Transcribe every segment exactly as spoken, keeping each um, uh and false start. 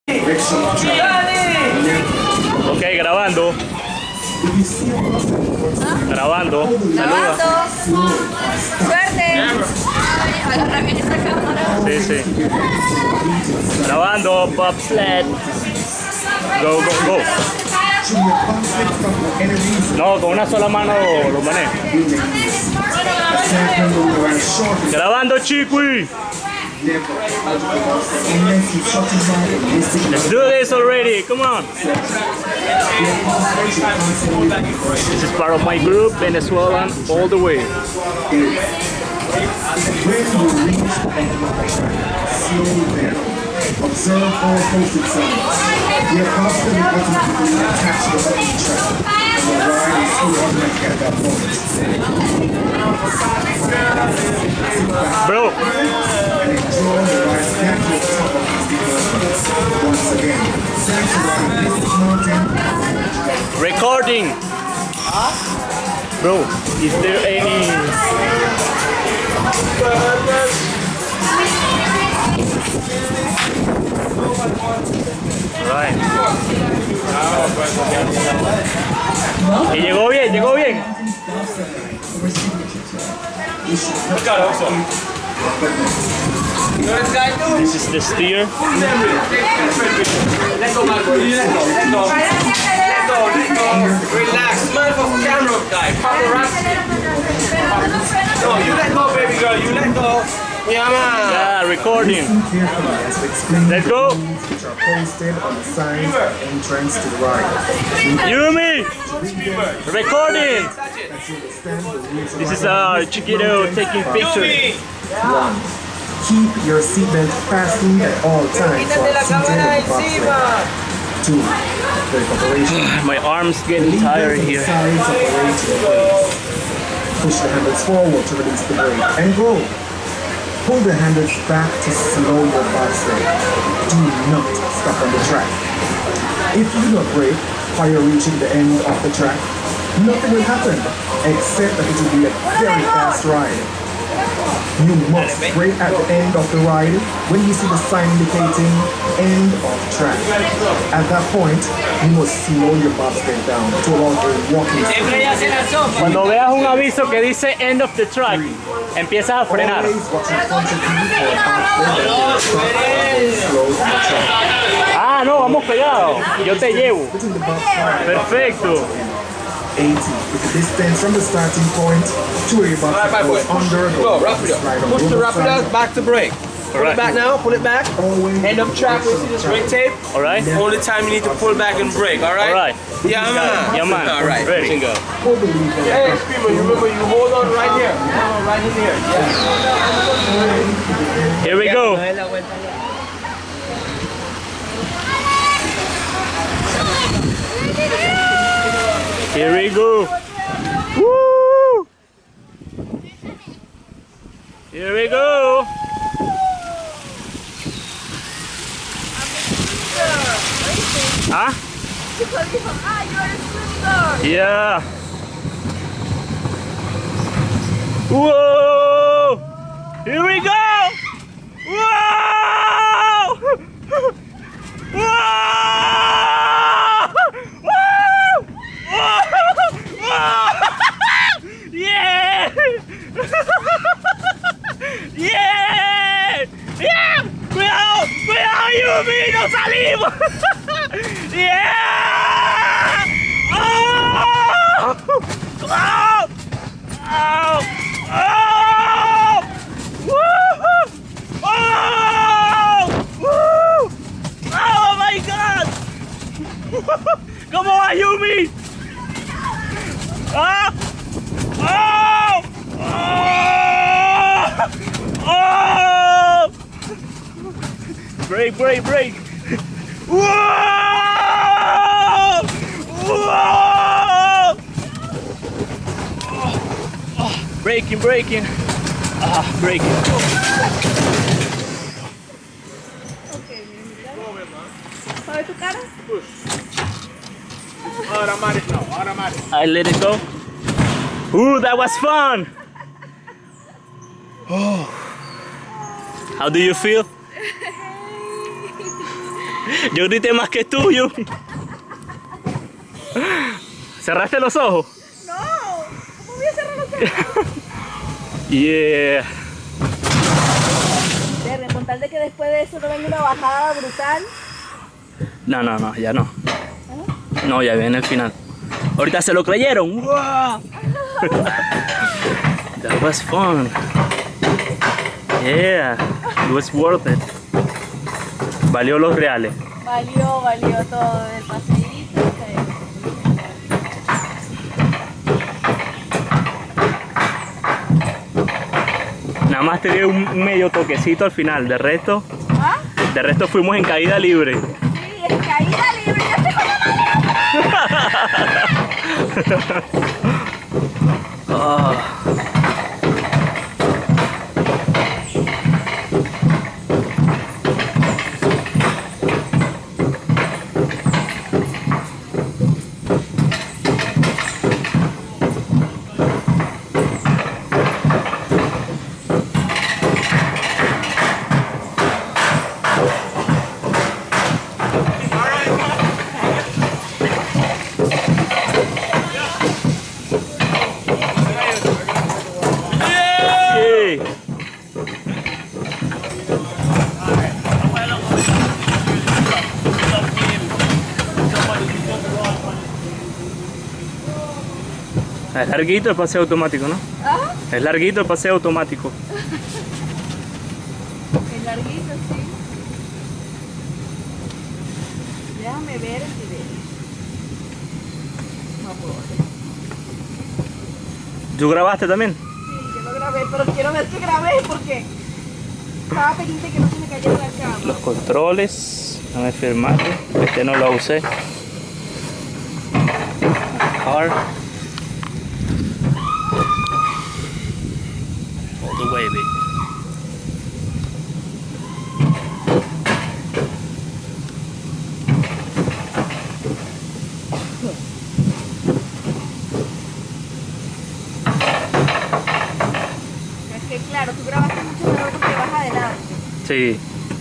Ok, grabando. Grabando. Saluda. Suerte. Agarra bien esa cámara. Sí, sí. Grabando, bobsled. Go, go, go. No, con una sola mano lo manejo. Grabando, chiqui. Let's do this already. Come on. This is part of my group, Venezuelan all the way. Observe all posted signs. We are constantly automatically attached to the button track. The ride is fully automatic at that moment. Bro. And enjoy the ride back to the top of the development. Once again, sanctuary is mountain. Recording. Bro, is there any... Right. Y llegó bien, llegó bien. This is the steer. Relax, man, for camera guy. No, you let go, baby girl. You let go. Yeah, man. Yeah, recording. Let's go. Which are posted on the signs entrance to the ride. Yumi! Recording! This is uh, Chiquito taking pictures. One. Keep your seatbelt fastened at all times while seated in the bobsled. Two. Brake operation. My arm's getting Leave tired the here. sides operate to the brakes. Push the handles forward to release the brake and go. Pull the handles back to slow your bobsled. Do not stop on the track. If you do not brake while reaching the end of the track, nothing will happen except that it will be a very fast ride. You must brake at the end of the ride when you see the sign indicating end of track. At that point, you must slow your bobsled down to allow a walking speed. Cuando veas un aviso que dice end of the track, empiezas a frenar. Always watch in front of you for a bobsled that will stop slow on the track. Ah, no, vamos pegados. Yo te llevo. Putting the bobsled Perfecto. eighty is the distance from the starting point to where your bobsled Alright, goes boy. under the Go, wrap it slide up. on Push the the wrap it side. up, back to brake. Pull Alright. it back now, pull it back. Always End of track, we see this brake tape. Alright? Only time you need to pull back and brake, alright? Alright. Yeah, man. Yeah, man. Alright, Ready. bingo. pull the lever. Hey, Screamer, you remember you hold on right here. Hold on right in here. Yeah. Here we go. Here we go. Woo! Here we go. Huh? Yeah. Whoa! Here we go! Whoa! Whoa! Whoa! Whoa! Yeah! Yeah! Yeah! Cuidado! Cuidado, Yumi, no salimos! Yeah! Oh! Oh! Oh! Oh! Woo! Oh! Woo! Oh my God! Come on, Yumi! Ah! Oh! Oh! Oh! Brake, brake, brake! Whoa! Whoa! Oh, oh, braking, braking. Ah, braking. ¿Sabe tu cara? Automatic now, automatic. I let it go. Ooh, that was fun. Oh. How do you feel? Yo grité más que tú, yo. ¿Cerraste los ojos? No, ¿cómo voy a cerrar los ojos? Yeah. Terry, con tal de que después de eso no venga una bajada brutal. No, no, no, ya no. No, ya viene el final. Ahorita se lo creyeron. Wow. That was fun. Yeah, it was worth it. Valió los reales. Valió, valió todo el paseíto. Nada más te dio un medio toquecito al final. De resto, ¿Ah? de resto fuimos en caída libre. Sí, en caída libre. Ya sé cómo Oh. Es larguito el paseo automático, ¿no? ¿Ah? Es larguito el paseo automático. Es larguito, sí. Déjame ver el video. Vamos. ¿Tú grabaste también? Sí, yo lo grabé, pero quiero ver que grabé porque estaba pendiente que no se me cayera la cámara. Los controles, déjame firmar. Este no lo usé. Car. All the way, baby. Es que claro, tú grabaste mucho mejor porque vas adelante. Sí.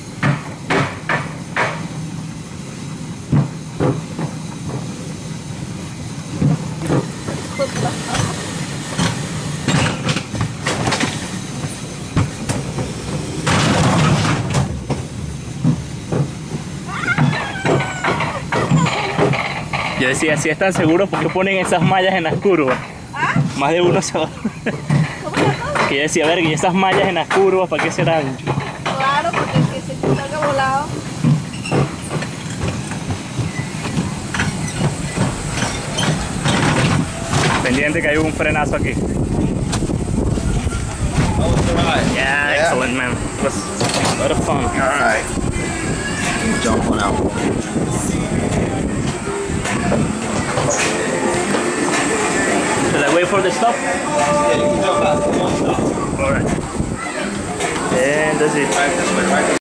Yo decía, si están seguros, ¿por qué ponen esas mallas en las curvas? ¿Ah? Más de uno se va. ¿Cómo es la cosa? Que yo decía, a ver, ¿y esas mallas en las curvas para qué serán? Claro, porque el que se te salga volado. Pendiente que hay un frenazo aquí. Yeah, excellent, man. It was a lot of fun. Alright. Jump on out. Should I wait for the stop? Yeah, you can jump out. One stop. Alright. And that's it. Right this way, right?